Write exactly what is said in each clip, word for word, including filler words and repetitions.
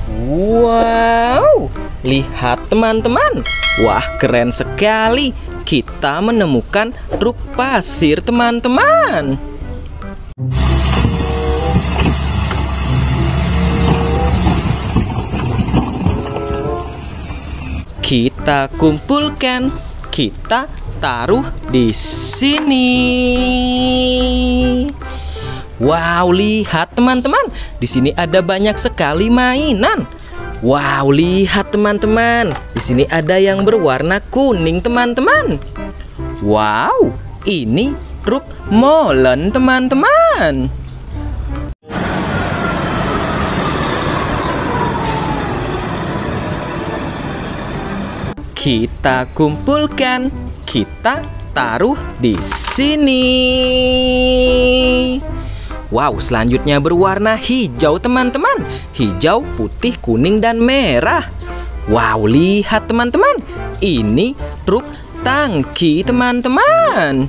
Wow, lihat teman-teman. Wah, keren sekali. Kita menemukan truk pasir, teman-teman. Kita kumpulkan, kita taruh di sini. Wow, lihat teman-teman. Di sini ada banyak sekali mainan. Wow, lihat teman-teman. Di sini ada yang berwarna kuning, teman-teman. Wow, ini truk molen, teman-teman. Kita kumpulkan, kita taruh di sini. Wow, selanjutnya berwarna hijau, teman-teman. Hijau, putih, kuning, dan merah. Wow, lihat teman-teman. Ini truk tangki, teman-teman.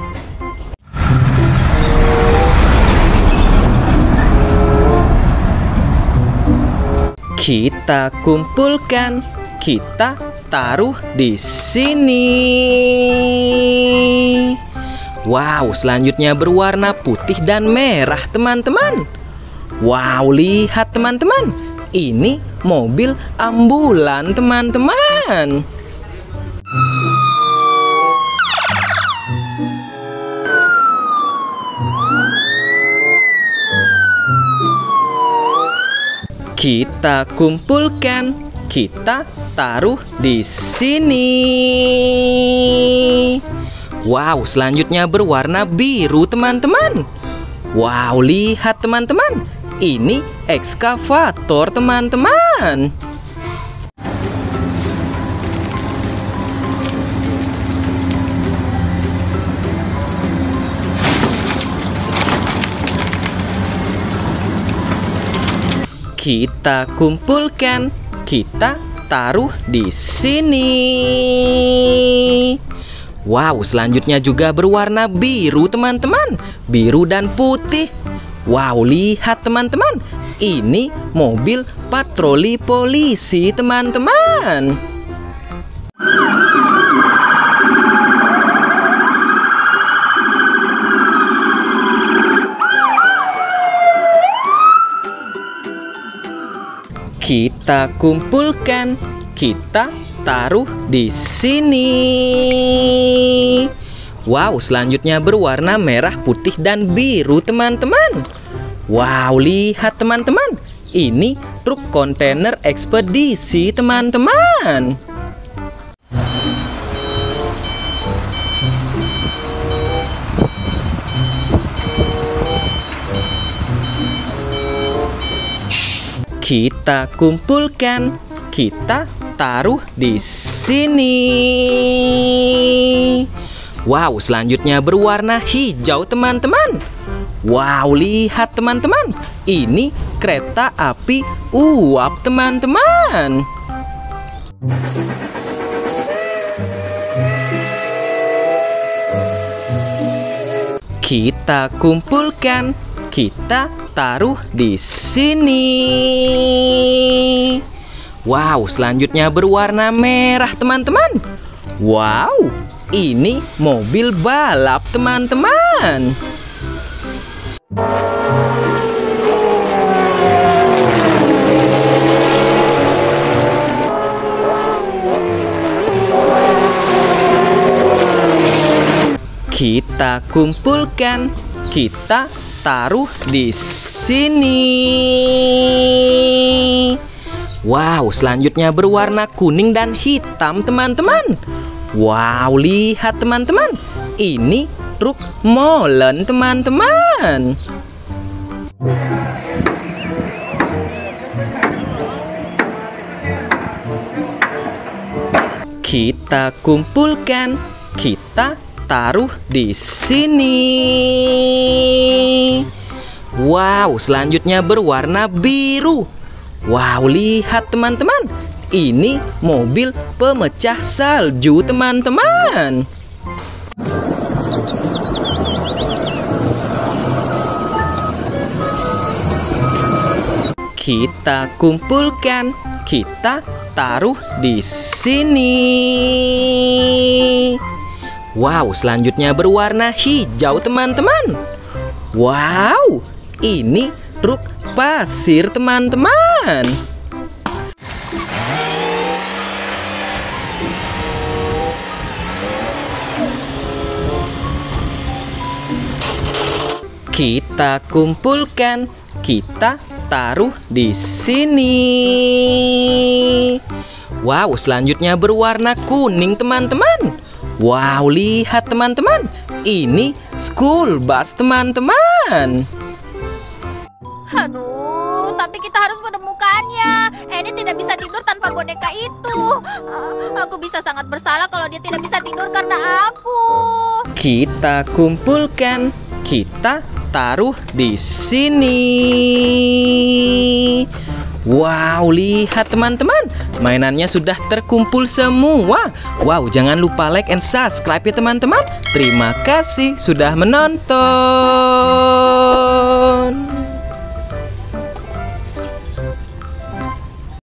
Kita kumpulkan, kita taruh di sini. Wow, selanjutnya berwarna putih dan merah, teman-teman. Wow, lihat teman-teman. Ini mobil ambulan, teman-teman. Kita kumpulkan, kita taruh di sini. Wow, selanjutnya berwarna biru, teman-teman. Wow, lihat teman-teman. Ini ekskavator, teman-teman. Kita kumpulkan, kita taruh di sini. Wow, selanjutnya juga berwarna biru, teman-teman. Biru dan putih. Wow, lihat teman-teman. Ini mobil patroli polisi, teman-teman. Kita kumpulkan, kita taruh di sini. Wow, selanjutnya berwarna merah, putih, dan biru, teman-teman. Wow, lihat teman-teman. Ini truk kontainer ekspedisi, teman-teman. Kita kumpulkan, kita taruh di sini. Wow, selanjutnya berwarna hijau, teman-teman. Wow, lihat teman-teman. Ini kereta api uap, teman-teman. Kita kumpulkan, kita taruh di sini. Wow, selanjutnya berwarna merah, teman-teman. Wow, ini mobil balap, teman-teman. Kita kumpulkan, kita taruh di sini. Wow, selanjutnya berwarna kuning dan hitam, teman-teman. Wow, lihat teman-teman. Ini truk molen, teman-teman. Kita kumpulkan, kita taruh di sini. Wow, selanjutnya berwarna biru. Wow, lihat teman-teman. Ini mobil pemecah salju, teman-teman. kita kumpulkan, kita taruh di sini. Wow, selanjutnya berwarna hijau teman-teman. Wow, ini truk pasir teman-teman. Kita kumpulkan, kita taruh di sini. Wow, selanjutnya berwarna kuning teman-teman. Wow, lihat teman-teman, ini school bus teman-teman. Aduh, tapi kita harus menemukannya. Annie tidak bisa tidur tanpa boneka itu. Ah, Aku bisa sangat bersalah kalau dia tidak bisa tidur karena aku. Kita kumpulkan, kita taruh di sini. Wow, lihat teman-teman, mainannya sudah terkumpul semua. Wow, jangan lupa like and subscribe ya teman-teman. Terima kasih sudah menonton.